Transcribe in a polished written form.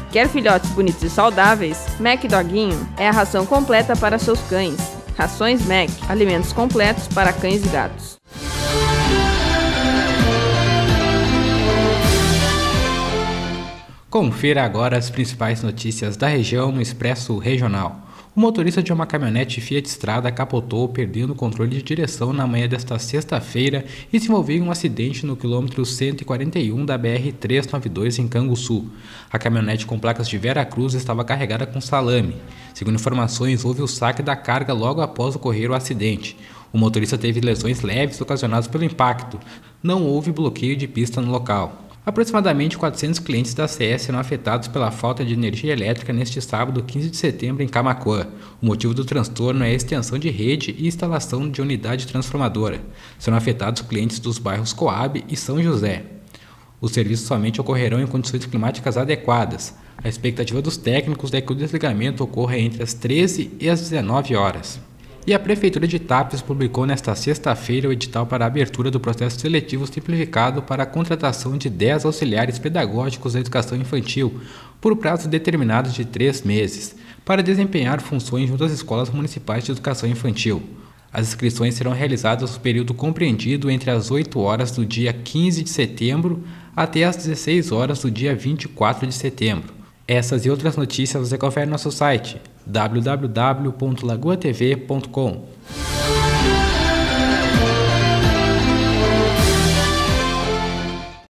Quer filhotes bonitos e saudáveis? Mac Doguinho é a ração completa para seus cães. Rações Mac, alimentos completos para cães e gatos. Confira agora as principais notícias da região no Expresso Regional. O motorista de uma caminhonete Fiat Strada capotou, perdendo o controle de direção na manhã desta sexta-feira e se envolveu em um acidente no quilômetro 141 da BR-392 em Canguçu. A caminhonete com placas de Veracruz estava carregada com salame. Segundo informações, houve o saque da carga logo após ocorrer o acidente. O motorista teve lesões leves ocasionadas pelo impacto. Não houve bloqueio de pista no local. Aproximadamente 400 clientes da CS serão afetados pela falta de energia elétrica neste sábado, 15 de setembro, em Camaquã. O motivo do transtorno é a extensão de rede e instalação de unidade transformadora. Serão afetados clientes dos bairros Coab e São José. Os serviços somente ocorrerão em condições climáticas adequadas. A expectativa dos técnicos é que o desligamento ocorra entre as 13 e as 19 horas. E a Prefeitura de Tapes publicou nesta sexta-feira o edital para a abertura do processo seletivo simplificado para a contratação de 10 auxiliares pedagógicos da educação infantil, por prazo determinado de 3 meses, para desempenhar funções junto às escolas municipais de educação infantil. As inscrições serão realizadas no período compreendido entre as 8 horas do dia 15 de setembro até as 16 horas do dia 24 de setembro. Essas e outras notícias você confere no nosso site www.lagoatv.com.